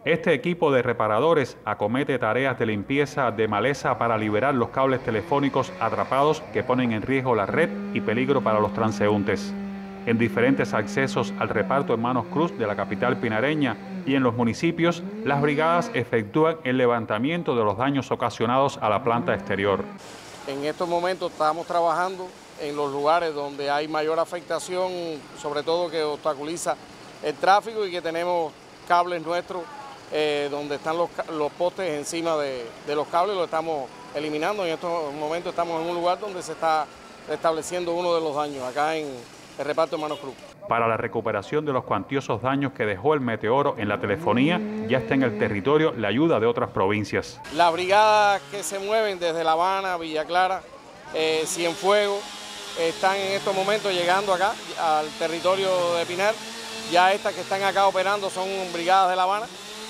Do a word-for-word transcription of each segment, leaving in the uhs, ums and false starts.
Este equipo de reparadores acomete tareas de limpieza de maleza para liberar los cables telefónicos atrapados que ponen en riesgo la red y peligro para los transeúntes. En diferentes accesos al reparto Hermanos Cruz de la capital pinareña y en los municipios, las brigadas efectúan el levantamiento de los daños ocasionados a la planta exterior. En estos momentos estamos trabajando en los lugares donde hay mayor afectación, sobre todo que obstaculiza el tráfico y que tenemos cables nuestros eh, donde están los, los postes encima de, de los cables, lo estamos eliminando. En estos momentos estamos en un lugar donde se está estableciendo uno de los daños, acá en el reparto Hermanos Cruz. Para la recuperación de los cuantiosos daños que dejó el meteoro en la telefonía, ya está en el territorio la ayuda de otras provincias. Las brigadas que se mueven desde La Habana, Villa Clara, eh, Cienfuegos, están en estos momentos llegando acá al territorio de Pinar. Ya estas que están acá operando son brigadas de La Habana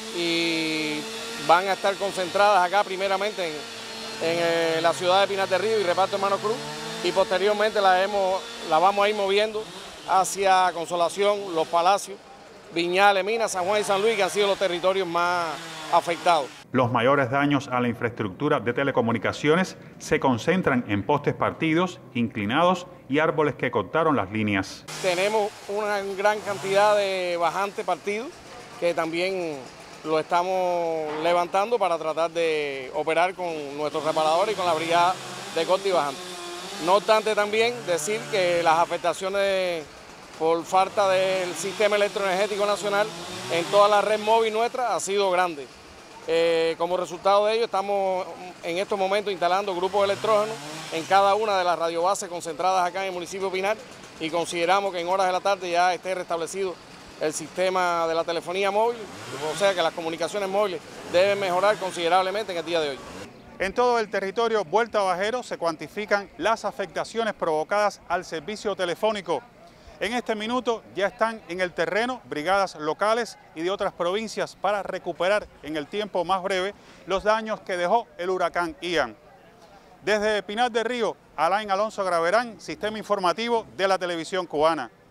y van a estar concentradas acá primeramente en, en eh, la ciudad de Pinar del Río y reparto Hermanos Cruz, y posteriormente la, hemos, la vamos a ir moviendo hacia Consolación, Los Palacios, Viñales, Minas, San Juan y San Luis, que han sido los territorios más afectados. Los mayores daños a la infraestructura de telecomunicaciones se concentran en postes partidos, inclinados y árboles que cortaron las líneas. Tenemos una gran cantidad de bajantes partidos que también lo estamos levantando para tratar de operar con nuestros reparadores y con la brigada de corte y bajante. No obstante, también decir que las afectaciones por falta del sistema electroenergético nacional en toda la red móvil nuestra ha sido grande. Eh, como resultado de ello, estamos en estos momentos instalando grupos de electrógenos en cada una de las radiobases concentradas acá en el municipio de Pinar, y consideramos que en horas de la tarde ya esté restablecido el sistema de la telefonía móvil, o sea que las comunicaciones móviles deben mejorar considerablemente en el día de hoy. En todo el territorio Vuelta Bajero se cuantifican las afectaciones provocadas al servicio telefónico. En este minuto ya están en el terreno brigadas locales y de otras provincias para recuperar en el tiempo más breve los daños que dejó el huracán Ian. Desde Pinar del Río, Alain Alonso Graverán, Sistema Informativo de la Televisión Cubana.